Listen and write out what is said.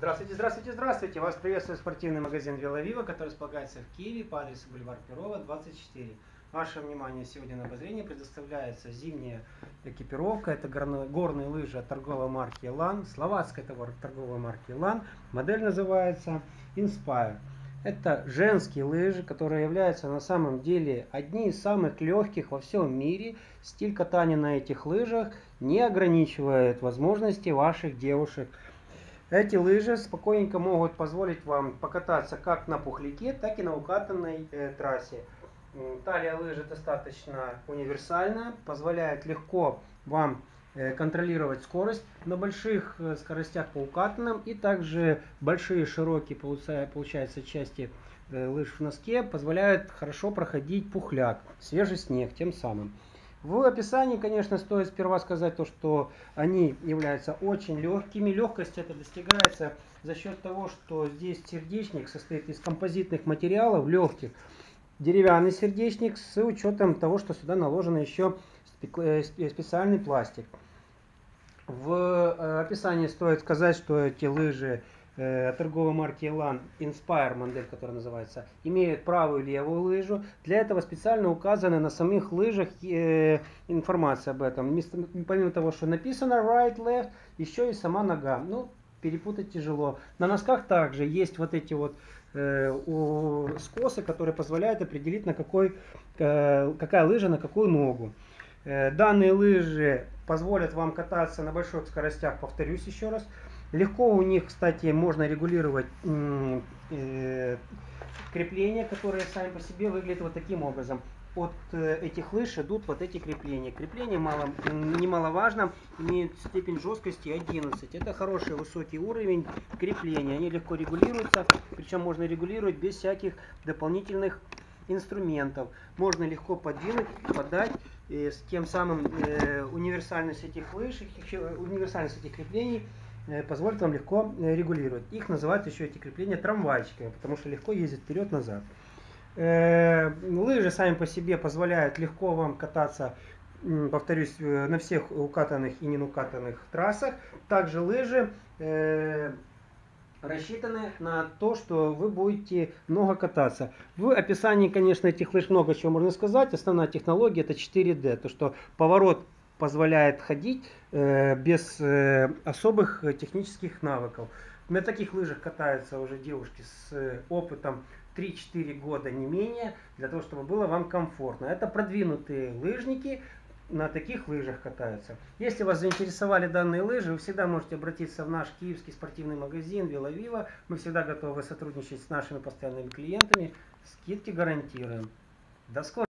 Здравствуйте, здравствуйте, здравствуйте! Вас приветствует спортивный магазин Веловива, который располагается в Киеве по адресу бульвар Перова, 24. Ваше внимание сегодня на обозрение предоставляется зимняя экипировка. Это горные лыжи от торговой марки Elan, словацкой торговой марки Elan. Модель называется Inspire. Это женские лыжи, которые являются на самом деле одни из самых легких во всем мире. Стиль катания на этих лыжах не ограничивает возможности ваших девушек. Эти лыжи спокойненько могут позволить вам покататься как на пухляке, так и на укатанной трассе. Талия лыжи достаточно универсальная, позволяет легко вам контролировать скорость на больших скоростях по укатанным, и также большие широкие получается части лыж в носке позволяют хорошо проходить пухляк, свежий снег тем самым. В описании, конечно, стоит сперва сказать то, что они являются очень легкими. Легкость это достигается за счет того, что здесь сердечник состоит из композитных материалов легких. Деревянный сердечник с учетом того, что сюда наложен еще специальный пластик. В описании стоит сказать, что эти лыжи торговой марки Elan Inspire, модель, которая называется, имеют правую и левую лыжу. Для этого специально указаны на самих лыжах информация об этом. Помимо того, что написано right, left, еще и сама нога. Ну, перепутать тяжело. На носках также есть вот эти вот скосы, которые позволяют определить, какая лыжа на какую ногу. Данные лыжи позволят вам кататься на больших скоростях, повторюсь еще раз. Легко у них, кстати, можно регулировать крепления, которые сами по себе выглядят вот таким образом. От этих лыж идут вот эти крепления. Крепление немаловажно, имеют степень жесткости 11. Это хороший высокий уровень крепления. Они легко регулируются, причем можно регулировать без всяких дополнительных инструментов. Можно легко подвинуть, подать, тем самым универсальность этих лыж, универсальность этих креплений позволит вам легко регулировать. Их называют еще эти крепления трамвайчиками, потому что легко ездят вперед-назад. Лыжи сами по себе позволяют легко вам кататься, повторюсь, на всех укатанных и не укатанных трассах. Также лыжи рассчитаны на то, что вы будете много кататься. В описании, конечно, этих лыж много чего можно сказать. Основная технология это 4D, то что поворот позволяет ходить без особых технических навыков. На таких лыжах катаются уже девушки с опытом 3-4 года не менее, для того, чтобы было вам комфортно. Это продвинутые лыжники на таких лыжах катаются. Если вас заинтересовали данные лыжи, вы всегда можете обратиться в наш киевский спортивный магазин Веловива. Мы всегда готовы сотрудничать с нашими постоянными клиентами. Скидки гарантируем. До скорого!